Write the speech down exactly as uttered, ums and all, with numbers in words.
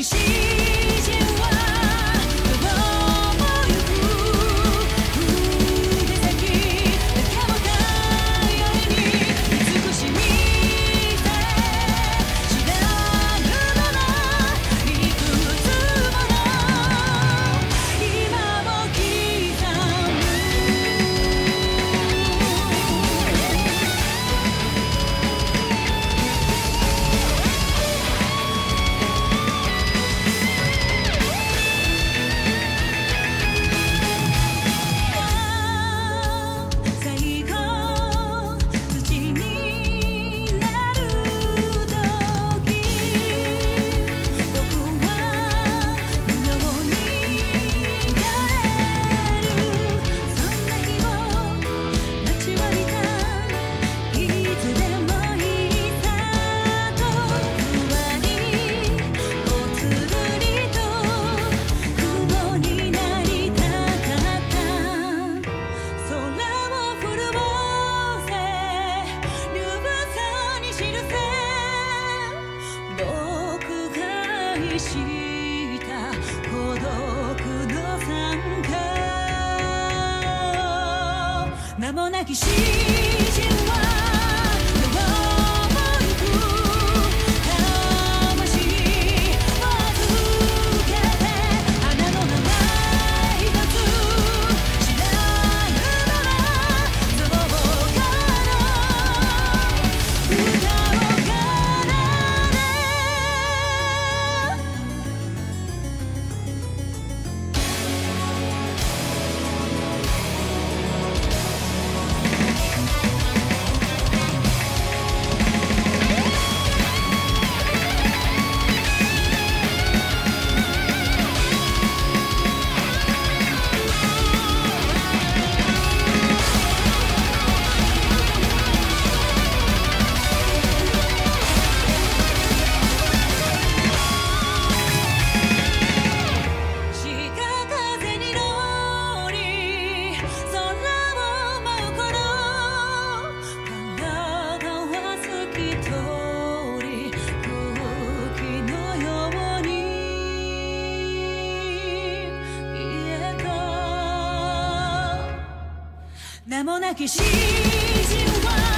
き詩人はどこも行く筆先だけも頼りに慈しみさえ知らぬままいくつもの今も刻む最後土になる時僕は無用になれるそんな日を待ちわびたいつでもいいさと不安にぽつりと雲になりたかった空を震わせ流さに記せ僕が意した孤独の参加名もなき詩人はどこも行く魂を預けて花の名前一つ知らぬまま造花の歌を奏で潮風に乗り空を舞う頃体は透き通り空気のように消えた名もなき詩人は